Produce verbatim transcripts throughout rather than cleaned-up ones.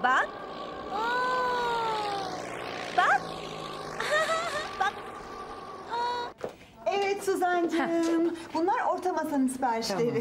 Bak. Bak. Bak. Evet Suzancığım. Bunlar orta masanın siparişleri.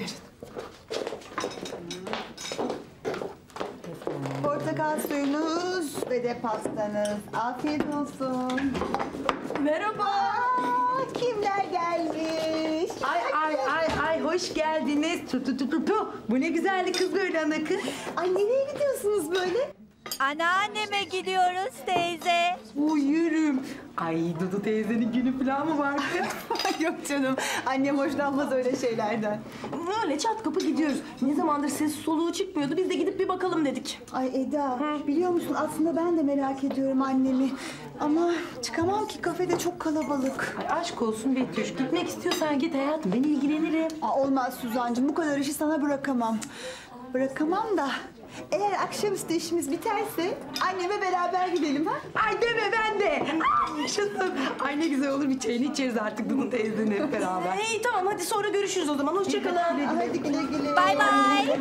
Portakal suyunuz ve de pastanız. Afiyet olsun. Merhaba. Aa, kimler gelmiş? Ay ay ay ay hoş geldiniz. Tu tu tu tu tu. Bu ne güzellik kız böyle ana kız. Ay nereye gidiyorsunuz böyle? Anneanneme gidiyoruz teyze. Uyurum. Ay Dudu teyzenin günü falan mı var kız? Yok canım. Annem hoşlanmaz öyle şeylerden. Öyle çat kapı gidiyoruz. Ne zamandır ses soluğu çıkmıyordu. Biz de gidip bir bakalım dedik. Ay Eda, biliyor musun aslında ben de merak ediyorum annemi. Ama çıkamam ki, kafede çok kalabalık. Ay aşk olsun Betüş. Gitmek istiyorsan git hayatım. Ben ilgilenirim. Aa, olmaz Suzancığım, bu kadar işi sana bırakamam. Bırakamam da eğer akşamüstü işimiz biterse anneme beraber gidelim ha? Ay deme ben de. Ay yaşasın. Ay ne güzel olur bir çayını içeriz artık Dudu teyzenin hep beraber. İyi tamam hadi sonra görüşürüz o zaman. Hoşçakalın. Hadi güle güle. Bay bay.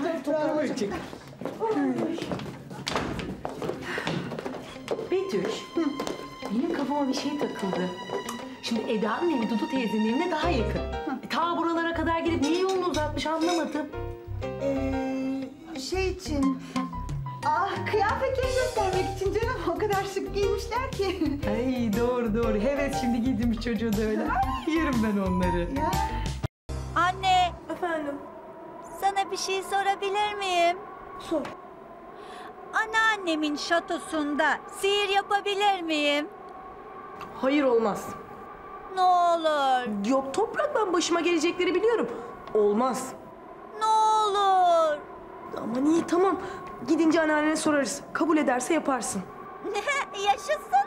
Betüş, benim kafama bir şey takıldı. Şimdi Eda'nın evi Dudu teyzenin evine daha yakın. E, ta buralara kadar gelip niye yolunu uzatmış anlamadım. Ee, şey için... Ah, kıyafetleri göstermek için canım. O kadar şık giymişler ki. Ay doğru doğru. Evet şimdi giydirmiş çocuğu da öyle. Ay, yerim ben onları. Ya. Anne, Efendim. sana bir şey sorabilir miyim? Sor. Anneannemin şatosunda sihir yapabilir miyim? Hayır olmaz. Ne olur, Yok toprak ben başıma gelecekleri biliyorum. Olmaz. ne olur. Aman iyi tamam. Gidince anneannene sorarız. Kabul ederse yaparsın. Yaşasın.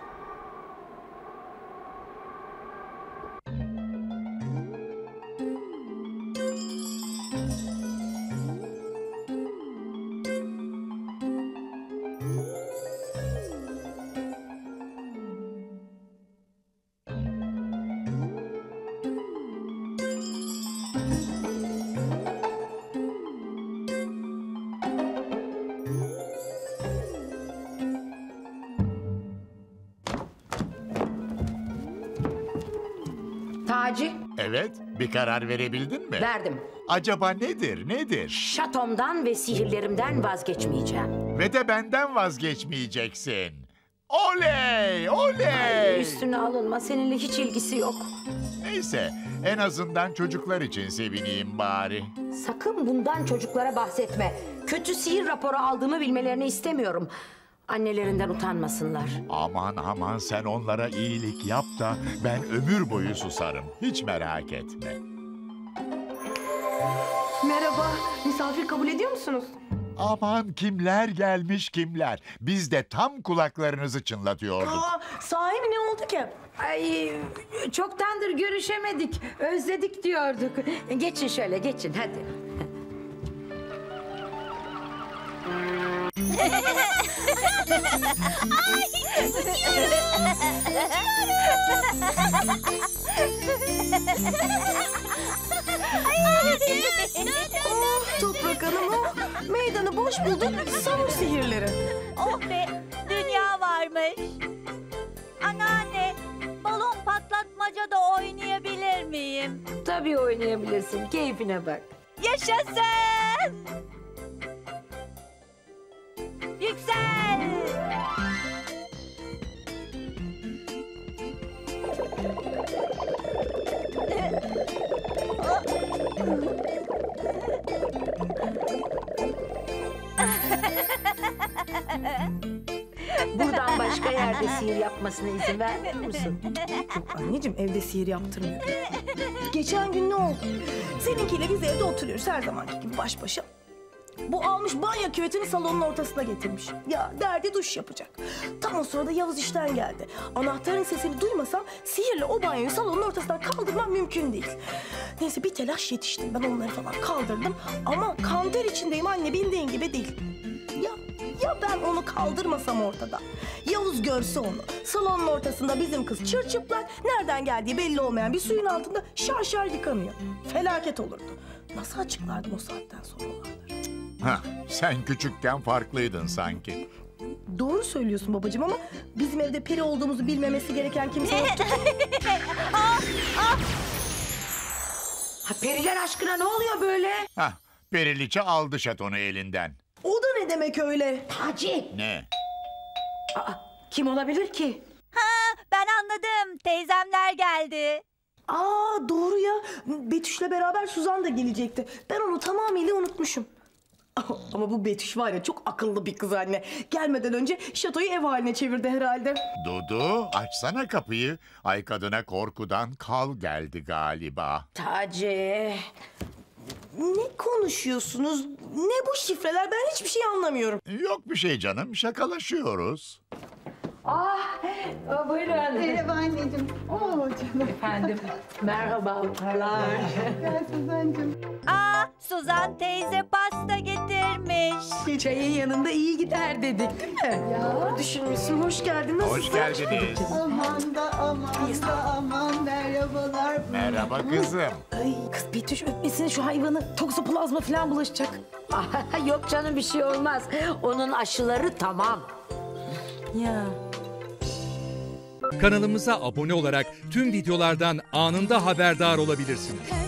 Taci, Evet, bir karar verebildin mi? verdim. Acaba nedir, nedir? Şatomdan ve sihirlerimden vazgeçmeyeceğim. Ve de benden vazgeçmeyeceksin. Oley, oley! Üstüne alınma, seninle hiç ilgisi yok. Neyse, en azından çocuklar için sevineyim bari. Sakın bundan çocuklara bahsetme. Kötü sihir raporu aldığımı bilmelerini istemiyorum. Annelerinden utanmasınlar. Aman aman sen onlara iyilik yap da ben ömür boyu susarım. Hiç merak etme. Merhaba. Misafir kabul ediyor musunuz? Aman kimler gelmiş kimler. Biz de tam kulaklarınızı çınlatıyorduk. Aa, sahi mi ne oldu ki? Ay, çoktandır görüşemedik, özledik diyorduk. Geçin şöyle, geçin hadi. Oh Toprak Hanım oh. Meydanı boş bulduk. Savur sihirleri. Oh be, dünya varmış. Anneanne, balon patlatmaca da oynayabilir miyim? Tabii oynayabilirsin, keyfine bak. Yaşasın! Yüksel! Buradan başka yerde sihir yapmasına izin vermiyor musun? Anneciğim evde sihir yaptırmıyor. Geçen gün ne oldu? Seninkiyle biz evde oturuyoruz her zamanki gibi baş başa. Bu almış banyo küvetini salonun ortasına getirmiş. Ya derdi duş yapacak. Tam o sırada Yavuz işten geldi. Anahtarın sesini duymasam sihirle o banyoyu salonun ortasından kaldırmam mümkün değil. Neyse bir telaş yetiştim. Ben onları falan kaldırdım. Ama kan ter içindeyim anne bildiğin gibi değil. Ya ya ben onu kaldırmasam ortada. Yavuz görse onu. Salonun ortasında bizim kız çırçıplak. Nereden geldiği belli olmayan bir suyun altında şar şar yıkanıyor. Felaket olurdu. Nasıl açıklardım o saatten sonra olanları? Hah, sen küçükken farklıydın sanki. Doğru söylüyorsun babacığım ama bizim evde peri olduğumuzu bilmemesi gereken kimse yoktu. Ha, periler aşkına ne oluyor böyle? Hah, Periliçe aldı şatonu elinden. O da ne demek öyle? Taci. Ne? Aa, kim olabilir ki? Ha, ben anladım. Teyzemler geldi. Aa doğru ya. Betüş'le beraber Suzan da gelecekti. Ben onu tamamıyla unutmuşum. Ama bu Betüş var ya çok akıllı bir kız anne. Gelmeden önce şatoyu ev haline çevirdi herhalde. Dudu, açsana kapıyı. Ay kadına korkudan kal geldi galiba. Taci. Ne konuşuyorsunuz? Ne bu şifreler? Ben hiçbir şey anlamıyorum. Yok bir şey canım, şakalaşıyoruz. Ah, buyurun. Merhaba anneciğim. Oo canım. Efendim, merhabalar. Gel Suzancığım. Aa, Suzan teyze pasta getirmiş. Çayın yanında iyi gider dedik değil mi? Ya. Düşünmüşsün. Hoş geldin. Nasılsın? Hoş geldiniz. Aman da aman da aman merhabalar. Merhaba kızım. Ay kız Betüş öpmesin şu hayvanı. Toksoplazma falan bulaşacak. Ah, yok canım bir şey olmaz. Onun aşıları tamam. Ya. Kanalımıza abone olarak tüm videolardan anında haberdar olabilirsiniz.